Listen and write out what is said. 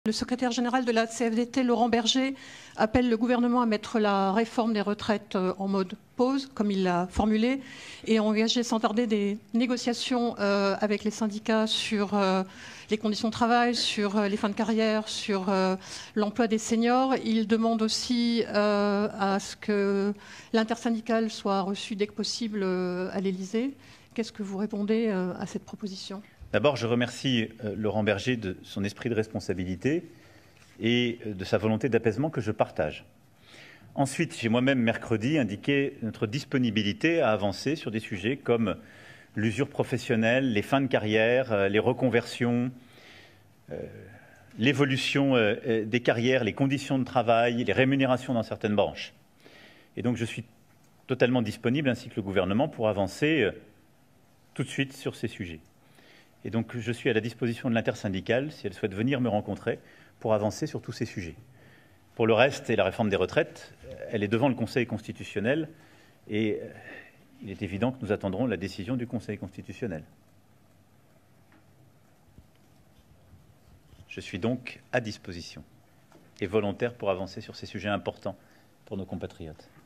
Le secrétaire général de la CFDT, Laurent Berger, appelle le gouvernement à mettre la réforme des retraites en mode pause, comme il l'a formulé, et à engager sans tarder des négociations avec les syndicats sur les conditions de travail, sur les fins de carrière, sur l'emploi des seniors. Il demande aussi à ce que l'intersyndicale soit reçue dès que possible à l'Élysée. Qu'est-ce que vous répondez à cette proposition ? D'abord, je remercie Laurent Berger de son esprit de responsabilité et de sa volonté d'apaisement que je partage. Ensuite, j'ai moi-même mercredi indiqué notre disponibilité à avancer sur des sujets comme l'usure professionnelle, les fins de carrière, les reconversions, l'évolution des carrières, les conditions de travail, les rémunérations dans certaines branches. Et donc je suis totalement disponible, ainsi que le gouvernement, pour avancer tout de suite sur ces sujets. Et donc, je suis à la disposition de l'intersyndicale, si elle souhaite venir me rencontrer, pour avancer sur tous ces sujets. Pour le reste, et la réforme des retraites, elle est devant le Conseil constitutionnel, et il est évident que nous attendrons la décision du Conseil constitutionnel. Je suis donc à disposition et volontaire pour avancer sur ces sujets importants pour nos compatriotes.